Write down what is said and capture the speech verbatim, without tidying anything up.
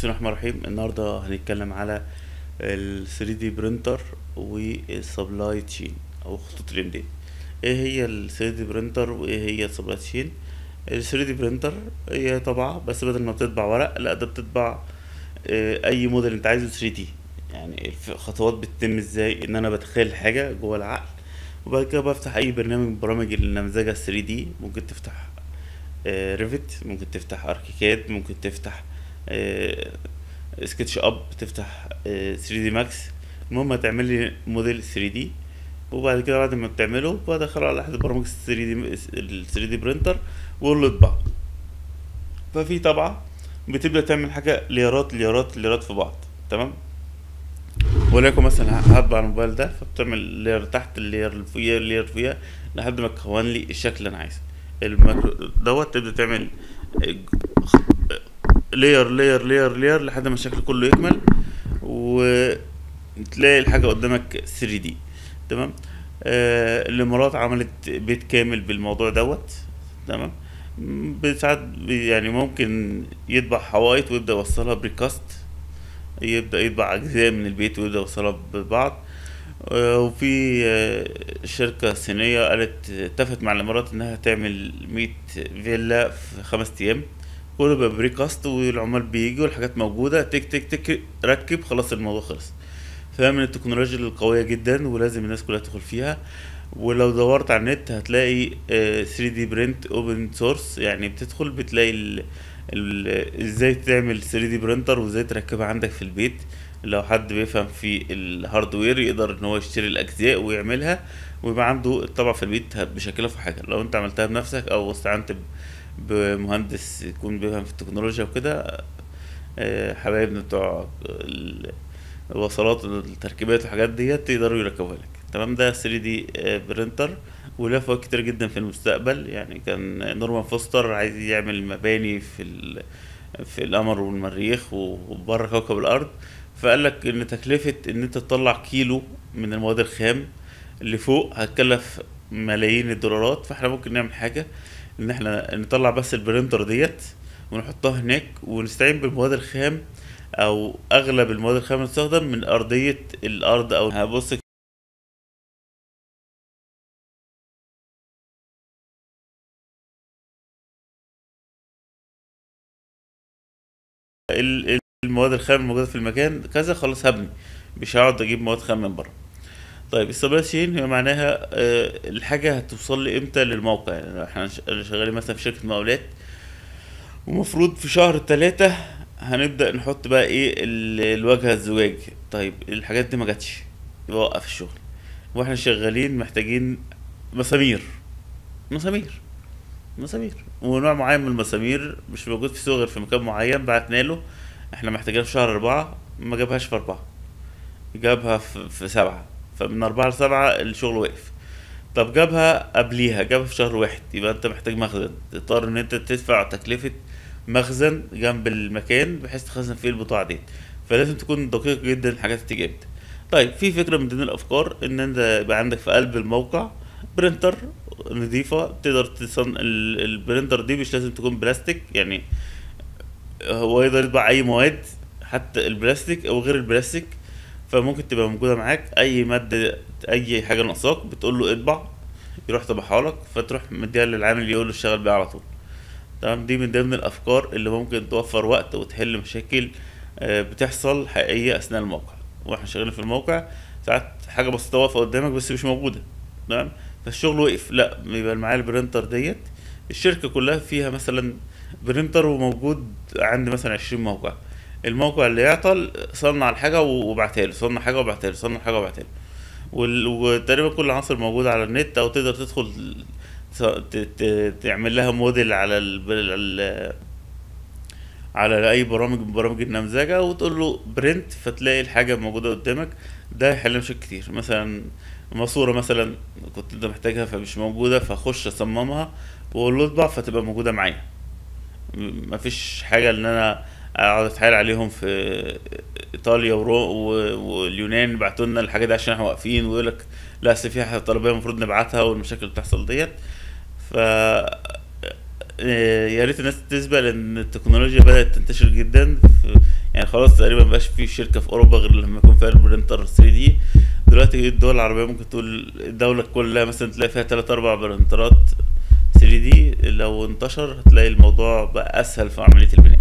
بسم الله الرحمن الرحيم. النهارده هنتكلم على ال ثري دي برينتر والسبلاي تشين او خطوط الامداد. ايه هي ال ثري دي برينتر وايه هي السبلاي تشين؟ ال ثري دي برينتر هي طبعة، بس بدل ما بتطبع ورق لا ده بتطبع آه، اي موديل انت عايزه ثري دي. يعني الخطوات بتتم ازاي؟ ان انا بتخيل حاجة جوه العقل، وبعد كده بفتح اي برنامج من برامج النمذجة ثري دي. ممكن تفتح ريفت، ممكن تفتح اركيكاد، ممكن تفتح سكتش اب، تفتح ثري دي ماكس. المهم هتعمل لي موديل ثري دي، وبعد كده بعد ما بتعمله بدخله على احد برامج ثري دي ال ثري دي برينتر واقول له اطبع. ففي طبعا بتبدا تعمل حاجه ليرات ليرات ليرات في بعض. تمام. وليكن مثلا هطبع الموبايل ده، فبتعمل لير تحت اللير اللي فوقيها اللير اللي فوقيها لحد ما تكون لي الشكل اللي انا عايزه. الماكرو دوت تبدا تعمل لير لير لير لير لحد ما الشكل كله يكمل وتلاقي الحاجة قدامك ثري دي. تمام. آه الامارات عملت بيت كامل بالموضوع دوت. تمام. ساعات يعني ممكن يطبع حوائط ويبدأ يوصلها بريكاست، يبدأ يطبع أجزاء من البيت ويبدأ يوصلها ببعض. آه وفي آه شركة صينية قالت اتفقت مع الإمارات إنها تعمل مية فيلا في خمس أيام، كله بقى بريكاست، والعمال بيجوا والحاجات موجودة تك تك تك ركب، خلاص الموضوع خلص. فهي من التكنولوجيا القوية جدا ولازم الناس كلها تدخل فيها. ولو دورت على النت هتلاقي ثري دي برنت اوبن سورس، يعني بتدخل بتلاقي ال ال ازاي تعمل ثري دي برينتر وازاي تركبها عندك في البيت. لو حد بيفهم في الهاردوير يقدر ان هو يشتري الاجزاء ويعملها ويبقى عنده الطبع في البيت بشكلها في حاجة. لو انت عملتها بنفسك او استعنت ب- بمهندس يكون بيفهم في التكنولوجيا وكده، آه، حبايبنا بتوع ال- الوصلات التركيبات والحاجات ديت يقدروا يركبوها لك. تمام. ده ثري دي برينتر وله فوائد كتير جدا في المستقبل. يعني كان نورمان فوستر عايز يعمل مباني في ال... في القمر والمريخ وبره كوكب الارض، فقال لك ان تكلفة ان انت تطلع كيلو من المواد الخام اللي فوق هتكلف ملايين الدولارات. فاحنا ممكن نعمل حاجة ان احنا نطلع بس البرينتر ديت ونحطها هناك ونستعين بالمواد الخام او اغلب المواد الخام اللي تستخدم من ارضية الارض. او هبص ال- ال- المواد الخام الموجودة في المكان كذا، خلاص هبني، مش هقعد اجيب مواد خام من بره. طيب السبلاي تشين هي معناها آه، الحاجة هتوصل لي امتى للموقع. يعني احنا ش- شغالين مثلا في شركة مقاولات، ومفروض في شهر تلاتة هنبدأ نحط بقى ايه ال- الواجهة الزجاج. طيب الحاجات دي ما جاتش، يبقى وقف الشغل. واحنا شغالين محتاجين مسامير مسامير مسامير ونوع معين من المسامير مش موجود في السوق غير في مكان معين. بعتنا له احنا محتاجينها في شهر أربعة، ما جابهاش في أربعة، جابها في, في سبعة. فمن أربعة لسبعة الشغل واقف. طب جابها قبليها، جابها في شهر واحد، يبقى انت محتاج مخزن، تضطر ان انت تدفع تكلفة مخزن جنب المكان بحيث تخزن فيه البضاعة دي. فلازم تكون دقيق جدا الحاجات اللي تيجي امتى. طيب في فكرة من ضمن الافكار ان انت يبقى عندك في قلب الموقع برينتر نظيفة تقدر تصنع. ال- البرينتر دي مش لازم تكون بلاستيك، يعني هو يقدر يطبع اي مواد حتى البلاستيك او غير البلاستيك. فممكن تبقى موجودة معاك اي مادة، اي حاجة ناقصاك بتقول له اطبع يروح طبعها لك، فتروح مديها للعامل يقول له اشتغل بيها على طول. تمام. دي من ضمن الافكار اللي ممكن توفر وقت وتحل مشاكل آه، بتحصل حقيقية اثناء الموقع واحنا شغالين في الموقع. ساعات حاجة بسيطة واقفة قدامك بس مش موجودة. تمام. فالشغل وقف، لا يبقى معايا البرينتر ديت. الشركة كلها فيها مثلا برينتر وموجود عندي مثلا عشرين موقع. الموقع اللي يعطل صنع الحاجة وبعتها له، صنع حاجة وبعتها له، صنع حاجة وبعتها له. وال- وتقريبا كل العناصر موجودة على النت، او تقدر تدخل ت- ت- تعمل لها موديل على ال... ال- على اي برامج من برامج النمذجة وتقول له برنت، فتلاقي الحاجة موجودة قدامك. ده هيحل مشاكل كتير. مثلا ماسورة مثلا كنت انت محتاجها فمش موجودة، فاخش اصممها واقول له اطبع فتبقى موجودة معايا. م- مفيش حاجة ان انا اقعد اتحايل عليهم في ايطاليا ورو و- واليونان بعتوا لنا الحاجة دي عشان احنا واقفين، ويقول لك لا اصل في حاجة طلبية المفروض نبعتها، والمشاكل اللي بتحصل ديت. ف آه، يا ريت الناس تسبق لان التكنولوجيا بدأت تنتشر جدا في يعني خلاص تقريبا مبقاش في شركة في اوروبا غير لما يكون فيها البرينتر ثري دي. دلوقتي الدول العربية ممكن تقول الدولة كلها مثلا تلاقي فيها تلات اربع برينترات ثري دي. لو انتشر هتلاقي الموضوع بقى اسهل في عملية البناء.